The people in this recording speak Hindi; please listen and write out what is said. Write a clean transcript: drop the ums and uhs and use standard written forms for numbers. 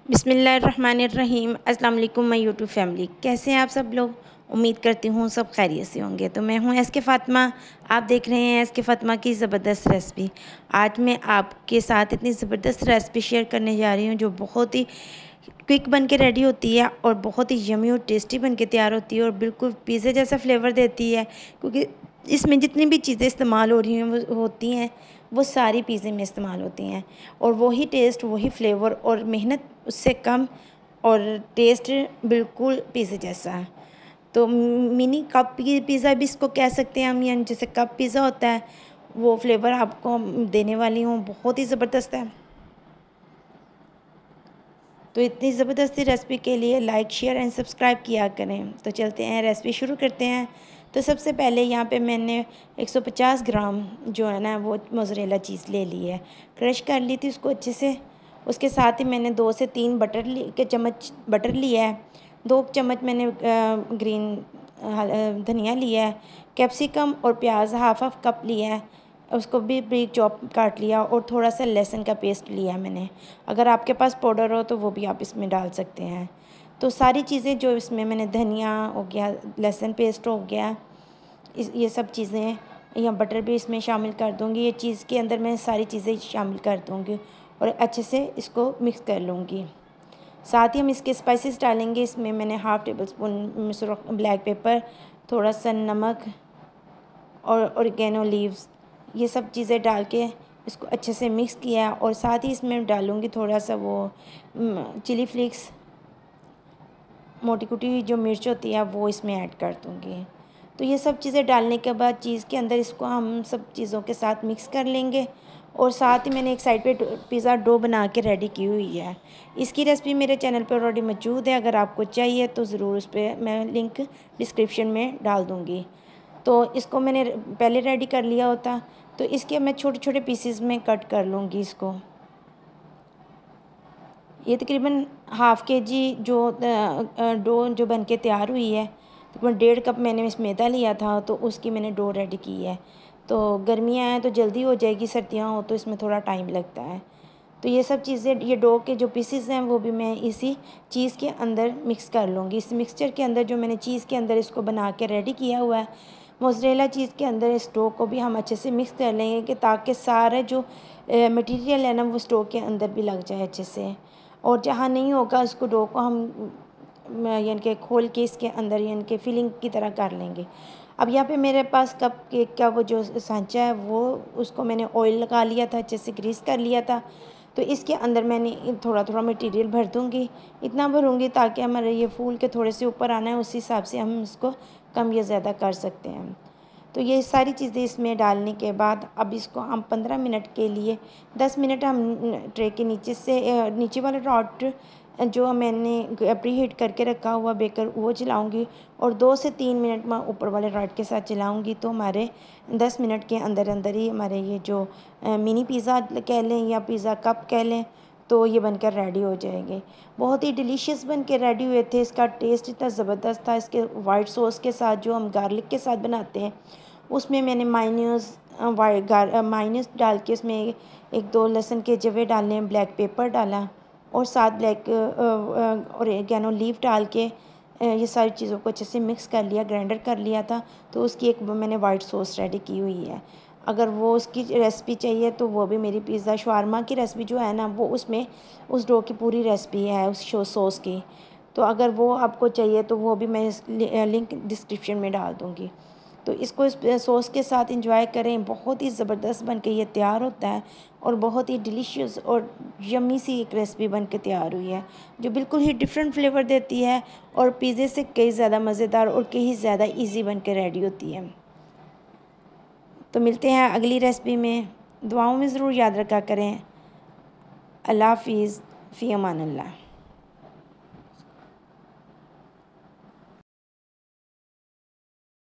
बिस्मिल्लाहिर्रहमानिर्रहीम। अस्सलाम वालेकुम माय यूट्यूब फैमिली, कैसे हैं आप सब लोग। उम्मीद करती हूँ सब खैरियत से होंगे। तो मैं हूँ एसके फ़ातिमा, आप देख रहे हैं एसके फ़ातिमा की ज़बरदस्त रेसिपी। आज मैं आपके साथ इतनी ज़बरदस्त रेसिपी शेयर करने जा रही हूँ जो बहुत ही क्विक बन के रेडी होती है और बहुत ही यमी और टेस्टी बन के तैयार होती है और बिल्कुल पिज़्ज़ा जैसा फ्लेवर देती है, क्योंकि इसमें जितनी भी चीज़ें इस्तेमाल हो रही हैं वो होती हैं वो सारी पिज़्ज़े में इस्तेमाल होती हैं और वही टेस्ट वही फ्लेवर और मेहनत उससे कम और टेस्ट बिल्कुल पिज़्ज़ा जैसा है। तो मिनी कप पिज़्ज़ा भी इसको कह सकते हैं हम, यानी जैसे कप पिज़्ज़ा होता है वो फ्लेवर आपको देने वाली हूँ, बहुत ही ज़बरदस्त है। तो इतनी ज़बरदस्ती रेसिपी के लिए लाइक शेयर एंड सब्सक्राइब किया करें। तो चलते हैं रेसिपी शुरू करते हैं। तो सबसे पहले यहाँ पे मैंने 150 ग्राम जो है ना वो मोज़रेला चीज़ ले ली है, क्रश कर ली थी उसको अच्छे से। उसके साथ ही मैंने 2 से 3 चम्मच बटर लिया है, 2 चम्मच मैंने ग्रीन धनिया लिया है, कैप्सिकम और प्याज हाफ कप लिया है, उसको भी ब्रीक चॉप काट लिया और थोड़ा सा लहसुन का पेस्ट लिया मैंने। अगर आपके पास पाउडर हो तो वो भी आप इसमें डाल सकते हैं। तो सारी चीज़ें जो इसमें मैंने धनिया हो गया, लहसुन पेस्ट हो गया, ये सब चीज़ें, या बटर भी इसमें शामिल कर दूँगी। ये चीज़ के अंदर मैं सारी चीज़ें शामिल कर दूँगी और अच्छे से इसको मिक्स कर लूँगी। साथ ही हम इसके स्पाइसेस डालेंगे। इसमें मैंने half tablespoon black pepper, थोड़ा सा नमक और ऑरिगेनो लीव्स, ये सब चीज़ें डाल के इसको अच्छे से मिक्स किया। और साथ ही इसमें डालूँगी थोड़ा सा वो चिली फ्लेक्स, मोटी कुटी हुई जो मिर्च होती है वो इसमें ऐड कर दूँगी। तो ये सब चीज़ें डालने के बाद चीज़ के अंदर इसको हम सब चीज़ों के साथ मिक्स कर लेंगे। और साथ ही मैंने एक साइड पे पिज़्ज़ा डो बना के रेडी की हुई है। इसकी रेसिपी मेरे चैनल पर ऑलरेडी मौजूद है, अगर आपको चाहिए तो ज़रूर उस पर मैं लिंक डिस्क्रिप्शन में डाल दूँगी। तो इसको मैंने पहले रेडी कर लिया होता, तो इसके मैं छोटे छोटे पीसेस में कट कर लूँगी इसको। ये तकरीबन हाफ़ केजी जो डो जो बन के तैयार हुई है, तकरीबन 1.5 कप मैंने इस मैदा लिया था, तो उसकी मैंने डो रेडी की है। तो गर्मियाँ हैं तो जल्दी हो जाएगी, सर्दियाँ हो तो इसमें थोड़ा टाइम लगता है। तो ये सब चीज़ें, ये डो के जो पीसेस हैं वो भी मैं इसी चीज़ के अंदर मिक्स कर लूँगी। इस मिक्सचर के अंदर जो मैंने चीज़ के अंदर इसको बना के रेडी किया हुआ है, मोज़रेला चीज़ के अंदर इस डो को भी हम अच्छे से मिक्स कर लेंगे कि ताकि सारे जो मटेरियल है ना वो स्टोव के अंदर भी लग जाए अच्छे से। और जहाँ नहीं होगा उसको डो को हम यानी कि खोल के इसके अंदर यानी कि फिलिंग की तरह कर लेंगे। अब यहाँ पे मेरे पास कप केक का वो जो सांचा है वो उसको मैंने ऑयल लगा लिया था, अच्छे से ग्रीस कर लिया था। तो इसके अंदर मैंने थोड़ा थोड़ा मटेरियल भर दूँगी, इतना भरूँगी ताकि हमारे ये फूल के थोड़े से ऊपर आना है, उस हिसाब से हम इसको कम या ज़्यादा कर सकते हैं। तो ये सारी चीज़ें इसमें डालने के बाद अब इसको हम 15 मिनट के लिए 10 मिनट हम ट्रे के नीचे से नीचे वाला रॉड जो मैंने प्री हीट करके रखा हुआ बेकर वो चलाऊँगी और 2 से 3 मिनट मैं ऊपर वाले रॉड के साथ चलाऊँगी। तो हमारे 10 मिनट के अंदर अंदर ही हमारे ये जो मिनी पिज़्ज़ा कह लें या पिज़्ज़ा कप कह लें, तो ये बनकर रेडी हो जाएंगे। बहुत ही डिलीशियस बन के रेडी हुए थे। इसका टेस्ट इतना ज़बरदस्त था। इसके वाइट सॉस के साथ जो हम गार्लिक के साथ बनाते हैं उसमें मैंने मायोनीज़ डाल के उसमें एक दो लहसुन के जवे डाले, ब्लैक पेपर डाला और साथ ऑरिगेनो लीफ डाल के ये सारी चीज़ों को अच्छे से मिक्स कर लिया, ग्राइंडर कर लिया था। तो उसकी एक मैंने वाइट सॉस रेडी की हुई है। अगर वो उसकी रेसिपी चाहिए तो वो भी मेरी पिज़्ज़ा शवारमा की रेसिपी जो है ना वो उसमें उस डो की पूरी रेसिपी है उस सॉस की। तो अगर वो आपको चाहिए तो वो भी मैं लिंक डिस्क्रिप्शन में डाल दूँगी। तो इसको इस सॉस के साथ एंजॉय करें। बहुत ही ज़बरदस्त बन के ये तैयार होता है और बहुत ही डिलीशियस और यम्मी सी एक रेसिपी बन के तैयार हुई है जो बिल्कुल ही डिफरेंट फ्लेवर देती है और पिज़्ज़े से कई ज़्यादा मज़ेदार और कहीं ज़्यादा इजी बन के रेडी होती है। तो मिलते हैं अगली रेसिपी में। दुआओं में ज़रूर याद रखा करें। अल्लाह हाफ़िज़, फ़ी अमान अल्लाह।